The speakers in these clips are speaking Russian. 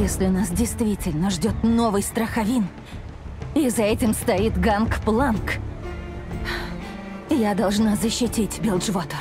если нас действительно ждет новый Страховин, и за этим стоит Гангпланк, я должна защитить Билджвотер.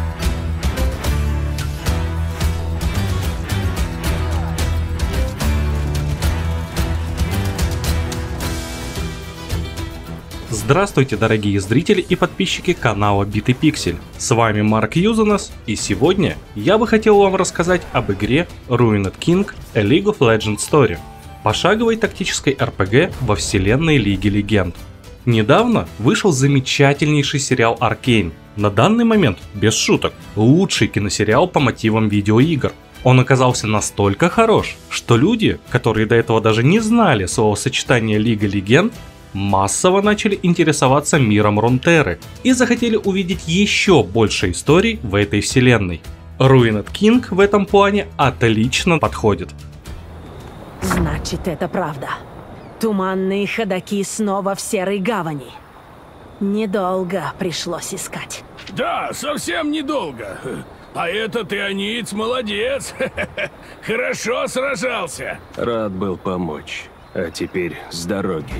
Здравствуйте, дорогие зрители и подписчики канала Битый Пиксель. С вами Марк Юзанас, и сегодня я бы хотел вам рассказать об игре Ruined King A League of Legends Story, пошаговой тактической RPG во вселенной Лиги Легенд. Недавно вышел замечательнейший сериал Arcane. На данный момент, без шуток, лучший киносериал по мотивам видеоигр. Он оказался настолько хорош, что люди, которые до этого даже не знали словосочетания Лига Легенд, массово начали интересоваться миром Рунтеры и захотели увидеть еще больше историй в этой вселенной. Ruined King в этом плане отлично подходит. Значит, это правда. Туманные ходаки снова в Серой Гавани. Недолго пришлось искать. Да, совсем недолго. А этот иониец молодец. Хорошо сражался. Рад был помочь. А теперь с дороги.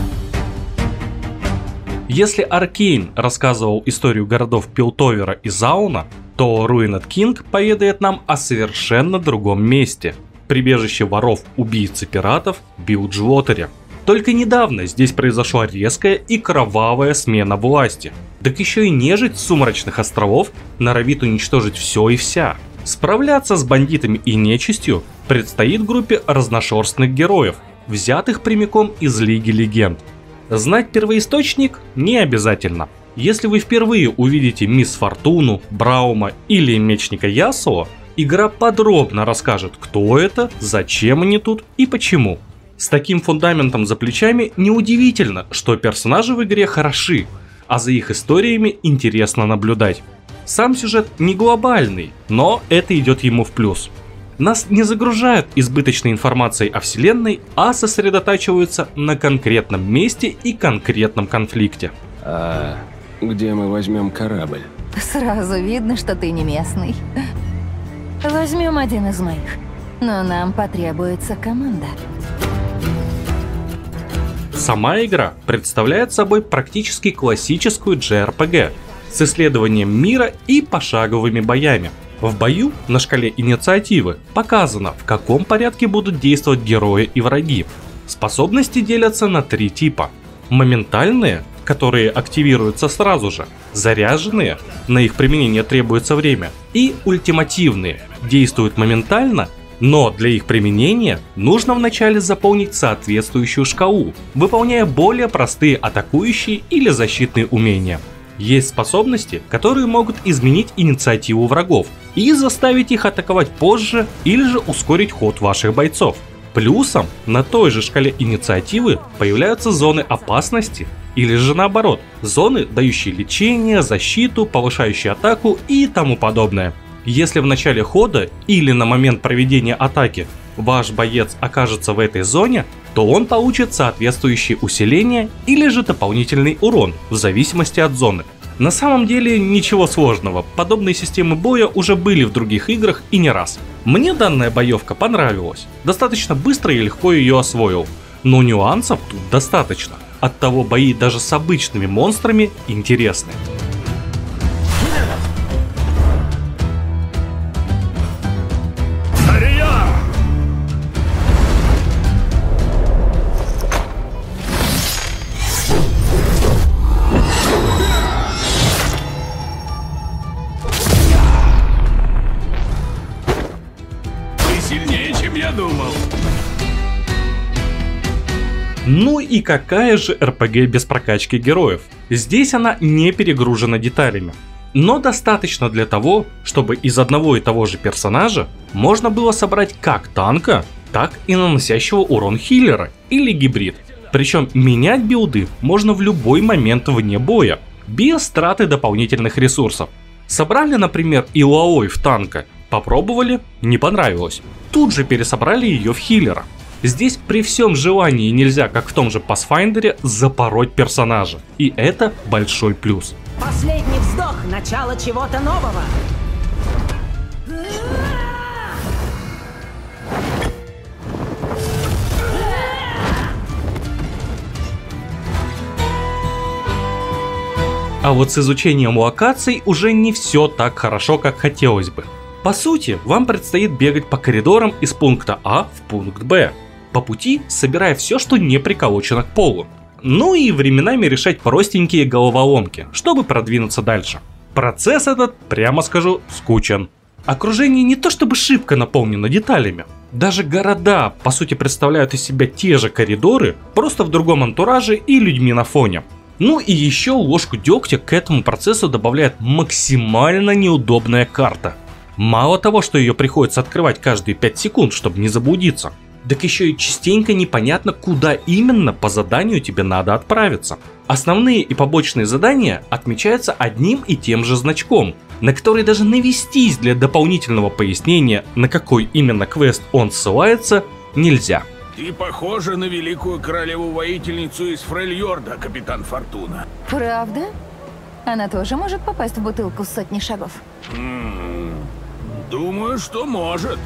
Если Аркейн рассказывал историю городов Пилтовера и Зауна, то Ruined King поведает нам о совершенно другом месте – прибежище воров, убийц и пиратов Билджвотере. Только недавно здесь произошла резкая и кровавая смена власти. Так еще и нежить с Сумрачных островов норовит уничтожить все и вся. Справляться с бандитами и нечистью предстоит группе разношерстных героев, взятых прямиком из Лиги Легенд. Знать первоисточник не обязательно. Если вы впервые увидите Мисс Фортуну, Браума или Мечника Ясуо, игра подробно расскажет, кто это, зачем они тут и почему. С таким фундаментом за плечами неудивительно, что персонажи в игре хороши, а за их историями интересно наблюдать. Сам сюжет не глобальный, но это идет ему в плюс. Нас не загружают избыточной информацией о вселенной, а сосредотачиваются на конкретном месте и конкретном конфликте. А где мы возьмем корабль? Сразу видно, что ты не местный. Возьмем один из моих, но нам потребуется команда. Сама игра представляет собой практически классическую JRPG с исследованием мира и пошаговыми боями. В бою на шкале инициативы показано, в каком порядке будут действовать герои и враги. Способности делятся на три типа. Моментальные, которые активируются сразу же, заряженные, на их применение требуется время, и ультимативные, действуют моментально, но для их применения нужно вначале заполнить соответствующую шкалу, выполняя более простые атакующие или защитные умения. Есть способности, которые могут изменить инициативу врагов и заставить их атаковать позже или же ускорить ход ваших бойцов. Плюсом на той же шкале инициативы появляются зоны опасности или же наоборот, зоны, дающие лечение, защиту, повышающие атаку и тому подобное. Если в начале хода или на момент проведения атаки ваш боец окажется в этой зоне, то он получит соответствующие усиления или же дополнительный урон, в зависимости от зоны. На самом деле ничего сложного, подобные системы боя уже были в других играх и не раз. Мне данная боевка понравилась, достаточно быстро и легко ее освоил, но нюансов тут достаточно, оттого бои даже с обычными монстрами интересны. Сильнее, чем я думал. Ну и какая же RPG без прокачки героев? Здесь она не перегружена деталями. Но достаточно для того, чтобы из одного и того же персонажа можно было собрать как танка, так и наносящего урон хиллера или гибрид. Причем менять билды можно в любой момент вне боя, без траты дополнительных ресурсов. Собрали, например, Илаой в танка, попробовали, не понравилось. Тут же пересобрали ее в хиллера. Здесь при всем желании нельзя, как в том же Pathfinder, запороть персонажа. И это большой плюс. Последний вздох, начало чего-то нового. А вот с изучением локаций уже не все так хорошо, как хотелось бы. По сути, вам предстоит бегать по коридорам из пункта А в пункт Б, по пути собирая все, что не приколочено к полу. Ну и временами решать простенькие головоломки, чтобы продвинуться дальше. Процесс этот, прямо скажу, скучен. Окружение не то чтобы шибко наполнено деталями. Даже города, по сути, представляют из себя те же коридоры, просто в другом антураже и людьми на фоне. Ну и еще ложку дегтя к этому процессу добавляет максимально неудобная карта. Мало того, что ее приходится открывать каждые 5 секунд, чтобы не заблудиться, так еще и частенько непонятно, куда именно по заданию тебе надо отправиться. Основные и побочные задания отмечаются одним и тем же значком, на который даже навестись для дополнительного пояснения, на какой именно квест он ссылается, нельзя. Ты похожа на великую королеву-воительницу из Фрельорда, капитан Фортуна. Правда? Она тоже может попасть в бутылку с сотни шагов? Думаю, что может.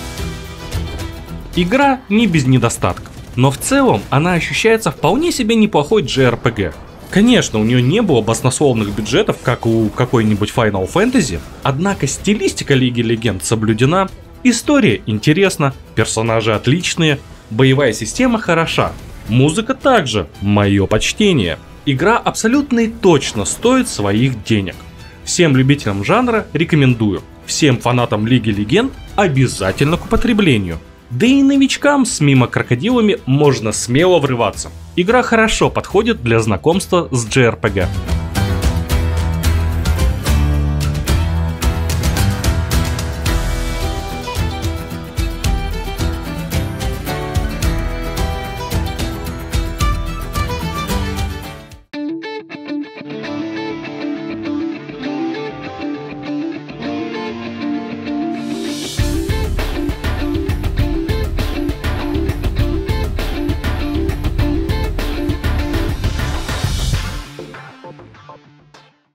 Игра не без недостатков, но в целом она ощущается вполне себе неплохой JRPG. Конечно, у нее не было баснословных бюджетов, как у какой-нибудь Final Fantasy, однако стилистика Лиги Легенд соблюдена, история интересна, персонажи отличные, боевая система хороша, музыка также, мое почтение. Игра абсолютно и точно стоит своих денег. Всем любителям жанра рекомендую, всем фанатам Лиги Легенд обязательно к употреблению. Да и новичкам с мимо крокодилами можно смело врываться. Игра хорошо подходит для знакомства с JRPG.